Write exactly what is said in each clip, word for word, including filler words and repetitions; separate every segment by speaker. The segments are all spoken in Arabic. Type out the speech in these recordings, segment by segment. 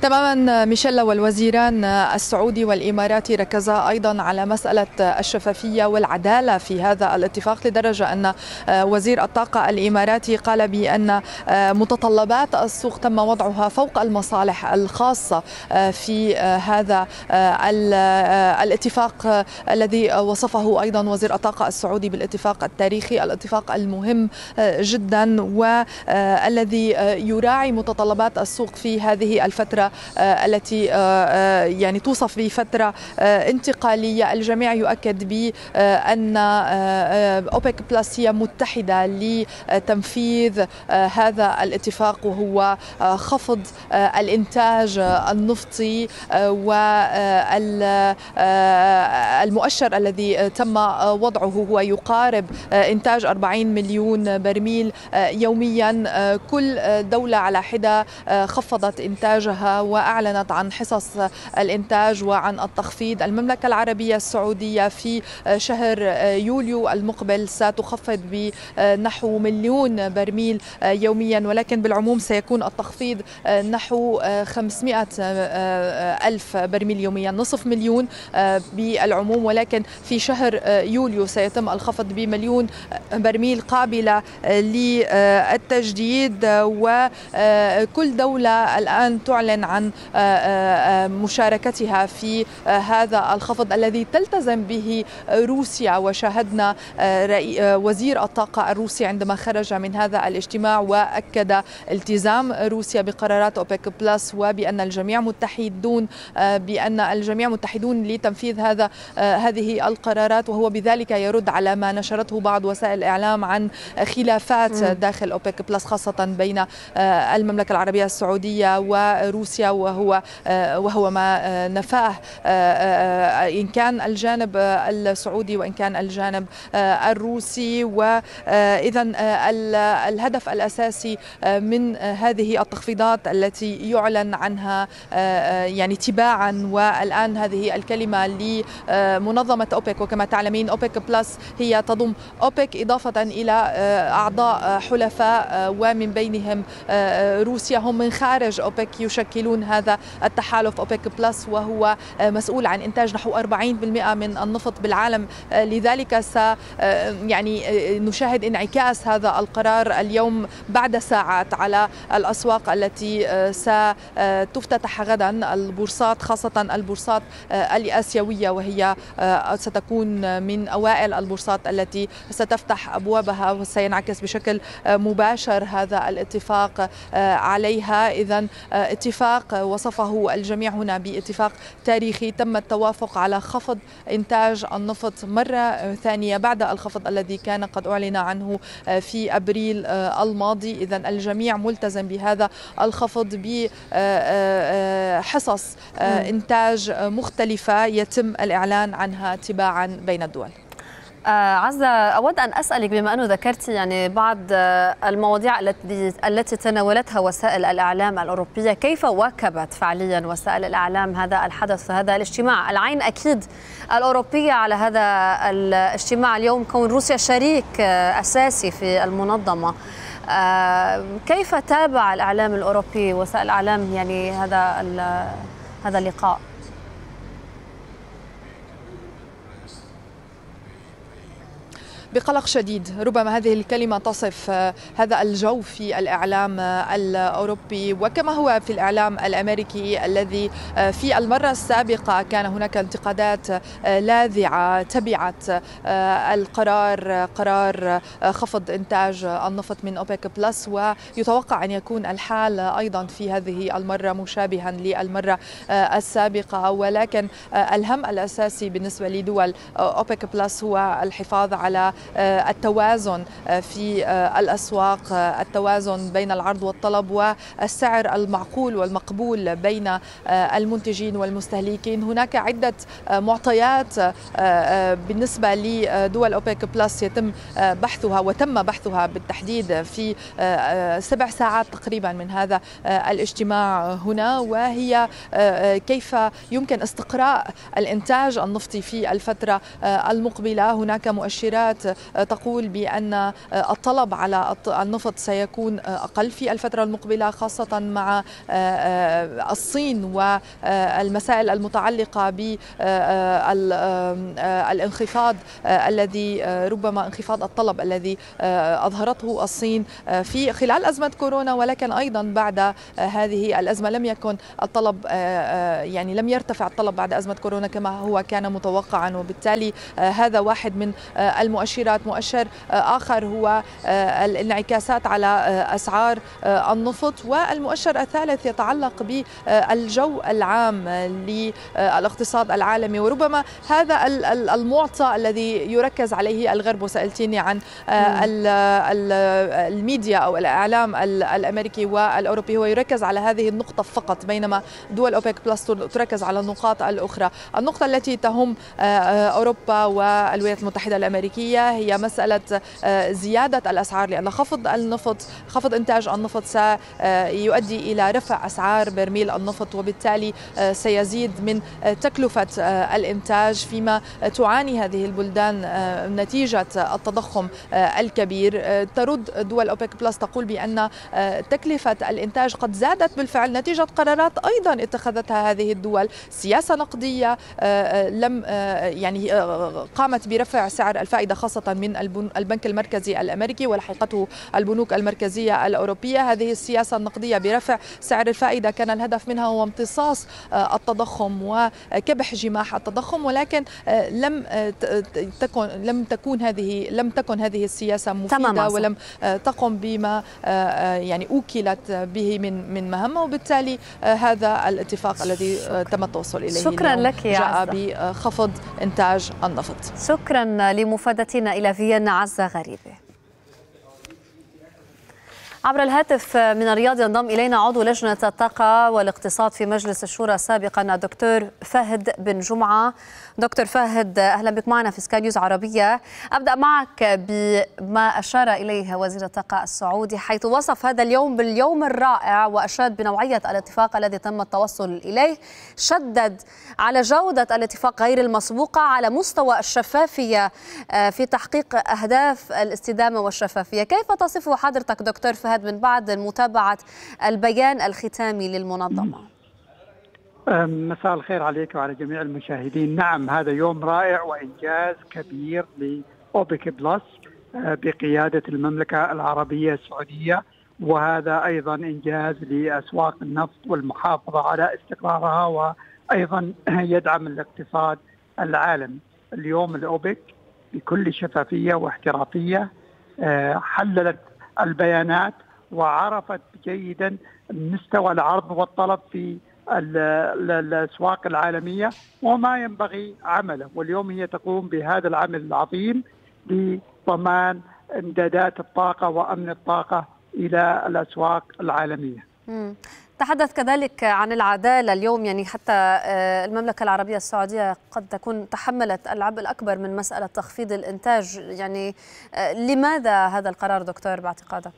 Speaker 1: تماما ميشيل، والوزيران السعودي والإماراتي ركزا أيضا على مسألة الشفافية والعدالة في هذا الاتفاق، لدرجة أن وزير الطاقة الإماراتي قال بأن متطلبات السوق تم وضعها فوق المصالح الخاصة في هذا الاتفاق الذي وصفه أيضا وزير الطاقة السعودي بالاتفاق التاريخي، الاتفاق المهم جدا والذي يراعي متطلبات السوق في هذه الفترة التي يعني توصف بفترة انتقالية. الجميع يؤكد بأن أوبك بلس هي متحدة لتنفيذ هذا الاتفاق، وهو خفض الإنتاج النفطي، والمؤشر الذي تم وضعه هو يقارب إنتاج أربعين مليون برميل يوميا. كل دولة على حدة خفضت إنتاجها وأعلنت عن حصص الإنتاج وعن التخفيض. المملكة العربية السعودية في شهر يوليو المقبل ستخفض بنحو مليون برميل يوميا، ولكن بالعموم سيكون التخفيض نحو خمسمائة ألف برميل يوميا، نصف مليون بالعموم، ولكن في شهر يوليو سيتم الخفض بمليون برميل قابلة للتجديد. وكل دولة الآن تعلن عن مشاركتها في هذا الخفض الذي تلتزم به روسيا، وشاهدنا وزير الطاقة الروسي عندما خرج من هذا الاجتماع وأكد التزام روسيا بقرارات أوبك بلس، وبأن الجميع متحدون بأن الجميع متحدون لتنفيذ هذا هذه القرارات، وهو بذلك يرد على ما نشرته بعض وسائل الإعلام عن خلافات داخل أوبك بلس، خاصة بين المملكة العربية السعودية وروسيا، وهو وهو ما نفاه إن كان الجانب السعودي وإن كان الجانب الروسي. وإذا الهدف الأساسي من هذه التخفيضات التي يعلن عنها يعني تباعا، والآن هذه الكلمة لمنظمة أوبك، وكما تعلمين أوبك بلس هي تضم أوبك إضافة إلى أعضاء حلفاء ومن بينهم روسيا، هم من خارج أوبك يشكلون هذا التحالف أوبك بلس، وهو مسؤول عن إنتاج نحو أربعين بالمئة من النفط بالعالم. لذلك س يعني نشاهد انعكاس هذا القرار اليوم بعد ساعات على الأسواق التي ستفتتح غدا، البورصات خاصة البورصات الآسيوية، وهي ستكون من أوائل البورصات التي ستفتح أبوابها، وسينعكس بشكل مباشر هذا الاتفاق عليها. إذن اتفاق وصفه الجميع هنا باتفاق تاريخي، تم التوافق على خفض إنتاج النفط مرة ثانية بعد الخفض الذي كان قد أعلن عنه في أبريل الماضي. إذن الجميع ملتزم بهذا الخفض بحصص إنتاج مختلفة يتم الإعلان عنها تباعا بين الدول.
Speaker 2: عزة، أود أن أسألك بما أنه ذكرت يعني بعض المواضيع التي التي تناولتها وسائل الإعلام الأوروبية، كيف واكبت فعليا وسائل الإعلام هذا الحدث هذا الاجتماع؟ العين أكيد الأوروبية على هذا الاجتماع اليوم، كون روسيا شريك أساسي في المنظمة. كيف تابع الإعلام الأوروبي وسائل الإعلام يعني هذا هذا اللقاء؟
Speaker 1: بقلق شديد، ربما هذه الكلمة تصف هذا الجو في الإعلام الأوروبي، وكما هو في الإعلام الأمريكي الذي في المرة السابقة كان هناك انتقادات لاذعة تبعت القرار، قرار خفض إنتاج النفط من أوبك بلس، ويتوقع أن يكون الحال أيضا في هذه المرة مشابها للمرة السابقة. ولكن الهم الأساسي بالنسبة لدول أوبك بلس هو الحفاظ على التوازن في الأسواق، التوازن بين العرض والطلب والسعر المعقول والمقبول بين المنتجين والمستهلكين. هناك عدة معطيات بالنسبة لدول أوبك بلس يتم بحثها وتم بحثها بالتحديد في سبع ساعات تقريبا من هذا الاجتماع هنا، وهي كيف يمكن استقراء الإنتاج النفطي في الفترة المقبلة. هناك مؤشرات تقول بأن الطلب على النفط سيكون أقل في الفترة المقبلة، خاصة مع الصين والمسائل المتعلقة بالانخفاض الذي ربما انخفاض الطلب الذي أظهرته الصين في خلال أزمة كورونا، ولكن أيضا بعد هذه الأزمة لم يكن الطلب يعني لم يرتفع الطلب بعد أزمة كورونا كما هو كان متوقعا، وبالتالي هذا واحد من المؤشرات. مؤشر آخر هو الانعكاسات على أسعار النفط، والمؤشر الثالث يتعلق بالجو العام للاقتصاد العالمي، وربما هذا المعطى الذي يركز عليه الغرب. وسألتيني عن الميديا أو الإعلام الأمريكي والأوروبي، هو يركز على هذه النقطة فقط، بينما دول أوبك بلس تركز على النقاط الأخرى. النقطة التي تهم أوروبا والولايات المتحدة الأمريكية هي مسألة زيادة الأسعار، لأن خفض النفط خفض إنتاج النفط سيؤدي إلى رفع أسعار برميل النفط، وبالتالي سيزيد من تكلفة الإنتاج، فيما تعاني هذه البلدان نتيجة التضخم الكبير. ترد دول أوبك بلس تقول بأن تكلفة الإنتاج قد زادت بالفعل نتيجة قرارات أيضا اتخذتها هذه الدول، سياسة نقدية لم يعني قامت برفع سعر الفائدة خاصة من البنك المركزي الأمريكي ولحقته البنوك المركزية الأوروبية. هذه السياسة النقدية برفع سعر الفائدة كان الهدف منها هو امتصاص التضخم وكبح جماح التضخم، ولكن لم تكن لم تكون هذه لم تكن هذه السياسة مفيدة ولم تقم بما يعني أوكلت به من من مهمة، وبالتالي هذا الاتفاق الذي تم التوصل إليه
Speaker 2: شكرا لك يا
Speaker 1: جاء بخفض إنتاج النفط.
Speaker 2: شكرا لمفادتنا إلى فيينا عزة غريبة. عبر الهاتف من الرياض ينضم إلينا عضو لجنة الطاقة والاقتصاد في مجلس الشورى سابقا الدكتور فهد بن جمعة. دكتور فهد، أهلا بك معنا في سكاي نيوز عربية. أبدأ معك بما أشار إليه وزير الطاقة السعودي، حيث وصف هذا اليوم باليوم الرائع وأشاد بنوعية الاتفاق الذي تم التوصل إليه. شدد على جودة الاتفاق غير المسبوقة على مستوى الشفافية في تحقيق أهداف الاستدامة والشفافية. كيف تصفه حضرتك دكتور فهد من بعد متابعة البيان الختامي للمنظمة؟
Speaker 3: مساء الخير عليك وعلى جميع المشاهدين. نعم، هذا يوم رائع وإنجاز كبير لأوبك بلس بقيادة المملكة العربية السعودية، وهذا أيضا إنجاز لأسواق النفط والمحافظة على استقرارها، وأيضا يدعم الاقتصاد العالمي. اليوم الأوبك بكل شفافية واحترافية حللت البيانات وعرفت جيدا مستوى العرض والطلب في الأسواق العالمية وما ينبغي عمله، واليوم هي تقوم بهذا العمل العظيم لضمان امدادات الطاقة وأمن الطاقة إلى الأسواق العالمية.
Speaker 2: مم. تحدث كذلك عن العدالة اليوم، يعني حتى المملكة العربية السعودية قد تكون تحملت العبء الأكبر من مسألة تخفيض الإنتاج، يعني لماذا هذا القرار دكتور باعتقادك؟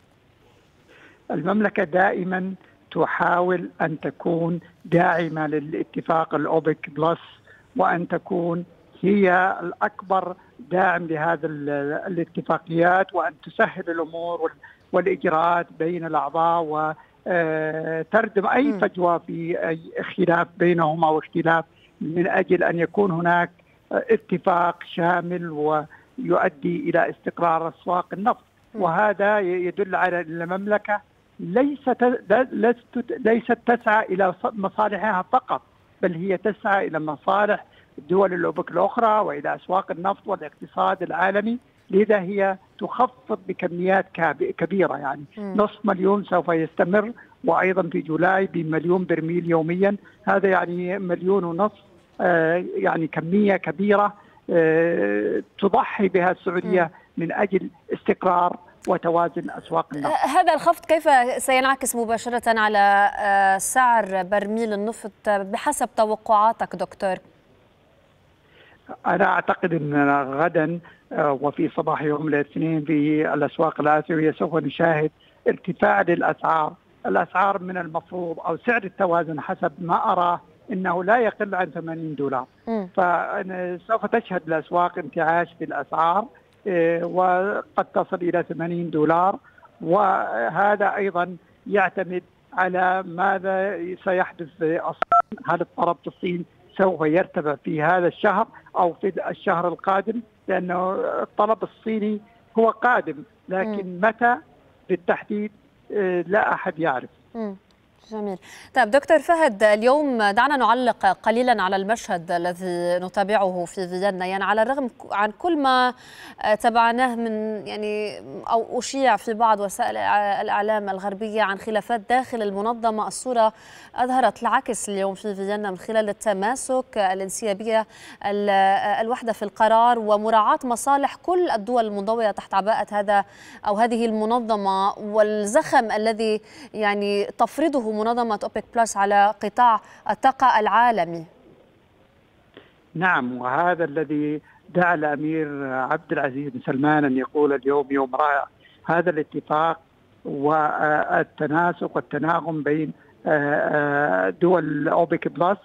Speaker 3: المملكة دائما تحاول أن تكون داعمة للاتفاق الأوبك بلس، وأن تكون هي الأكبر داعم لهذا الاتفاقيات، وأن تسهل الأمور والإجراءات بين الأعضاء و تردم أي فجوة في أي خلاف بينهما واختلاف، من أجل أن يكون هناك اتفاق شامل ويؤدي إلى استقرار أسواق النفط. وهذا يدل على أن المملكة ليست ليست تسعى إلى مصالحها فقط، بل هي تسعى إلى مصالح دول الأوبك الأخرى وإلى أسواق النفط والاقتصاد العالمي. لذا هي تخفض بكميات كبيرة، يعني نصف مليون سوف يستمر، وأيضا في جولاي بمليون برميل يوميا. هذا يعني مليون ونصف، يعني كمية كبيرة تضحي بها السعودية من أجل استقرار وتوازن أسواق النفط.
Speaker 2: هذا الخفض كيف سينعكس مباشرة على سعر برميل النفط بحسب توقعاتك دكتور؟
Speaker 3: أنا أعتقد أن غدا وفي صباح يوم الاثنين في الأسواق الآسيوية سوف نشاهد ارتفاع للأسعار. الأسعار من المفروض أو سعر التوازن حسب ما أراه أنه لا يقل عن ثمانين دولار، فسوف تشهد الأسواق انتعاش في الأسعار وقد تصل إلى ثمانين دولار، وهذا أيضا يعتمد على ماذا سيحدث في الصين. هل الطلب في الصين سوف يرتفع في هذا الشهر أو في الشهر القادم؟ لأنه الطلب الصيني هو قادم، لكن متى بالتحديد لا أحد يعرف.
Speaker 2: م. جميل. طيب دكتور فهد، اليوم دعنا نعلق قليلا على المشهد الذي نتابعه في فيينا، يعني على الرغم عن كل ما تابعناه من يعني او اشيع في بعض وسائل الاعلام الغربيه عن خلافات داخل المنظمه، الصوره اظهرت العكس اليوم في فيينا من خلال التماسك، الانسيابيه، الوحده في القرار، ومراعاه مصالح كل الدول المنضويه تحت عباءه هذا او هذه المنظمه، والزخم الذي يعني تفرضه منظمة أوبك بلس على قطاع الطاقة العالمي.
Speaker 3: نعم، وهذا الذي دعا الأمير عبد العزيز بن سلمان أن يقول اليوم يوم رائع. هذا الاتفاق والتناسق والتناغم بين دول أوبك بلس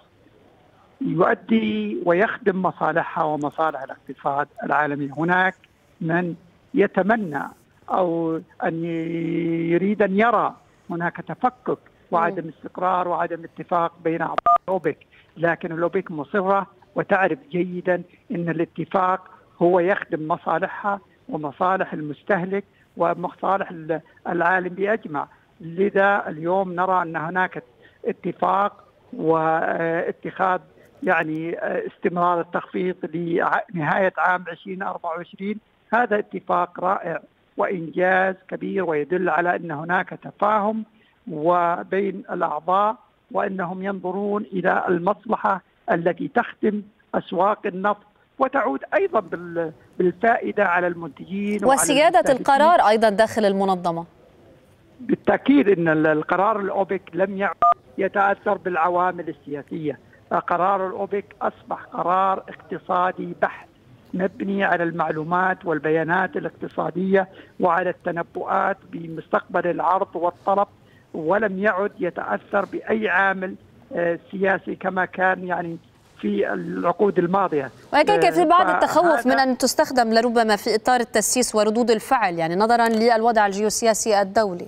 Speaker 3: يؤدي ويخدم مصالحها ومصالح الاقتصاد العالمي. هناك من يتمنى أو أن يريد أن يرى هناك تفكك وعدم استقرار وعدم اتفاق بين أعضاء الأوبك، لكن الأوبك مصرة وتعرف جيدا أن الاتفاق هو يخدم مصالحها ومصالح المستهلك ومصالح العالم بأجمع. لذا اليوم نرى أن هناك اتفاق واتخاذ يعني استمرار التخفيض لنهاية عام ألفين وأربعة وعشرين. هذا اتفاق رائع وإنجاز كبير، ويدل على أن هناك تفاهم وبين الأعضاء وأنهم ينظرون إلى المصلحة التي تخدم أسواق النفط وتعود أيضا بالفائدة على المنتجين
Speaker 2: وسيادة القرار أيضا داخل المنظمة.
Speaker 3: بالتأكيد أن القرار الأوبك لم يعد يتأثر بالعوامل السياسية. قرار الأوبك أصبح قرار اقتصادي بحت، مبني على المعلومات والبيانات الاقتصادية وعلى التنبؤات بمستقبل العرض والطلب، ولم يعد يتأثر بأي عامل سياسي كما كان يعني في العقود الماضية.
Speaker 2: ولكن في بعض التخوف من أن تستخدم لربما في إطار التسييس وردود الفعل، يعني نظرا للوضع الجيوسياسي الدولي.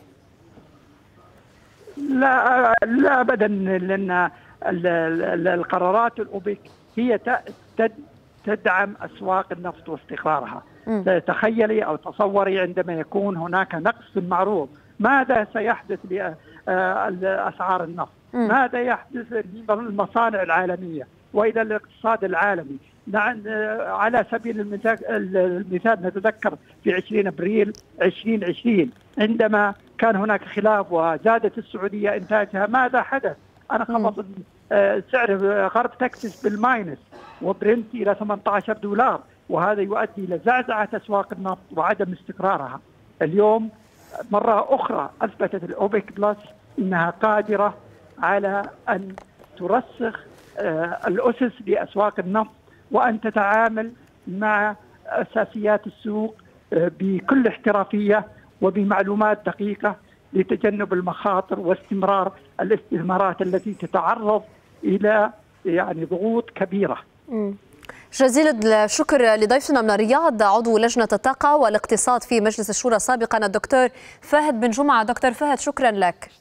Speaker 3: لا لا أبدا، لأن القرارات الأوبك هي تدعم أسواق النفط واستقرارها. م. تخيلي أو تصوري عندما يكون هناك نقص في المعروض، ماذا سيحدث لأسعار النفط؟ م. ماذا يحدث للمصانع العالمية وإلى الاقتصاد العالمي؟ على سبيل المثال نتذكر في عشرين أبريل ألفين وعشرين عندما كان هناك خلاف وزادت السعودية إنتاجها، ماذا حدث؟ أنا خفض سعر غرب تكساس بالماينس وبرنت إلى ثمانية عشر دولار، وهذا يؤدي إلى زعزعة أسواق النفط وعدم استقرارها. اليوم مرة أخرى أثبتت الأوبك بلس أنها قادرة على أن ترسخ الأسس لأسواق النفط وأن تتعامل مع أساسيات السوق بكل احترافية وبمعلومات دقيقة لتجنب المخاطر واستمرار الاستثمارات التي تتعرض إلى يعني ضغوط كبيرة.
Speaker 2: م. جزيل الشكر لضيفنا من الرياض عضو لجنة الطاقة والاقتصاد في مجلس الشورى سابقا الدكتور فهد بن جمعة. دكتور فهد، شكرا لك.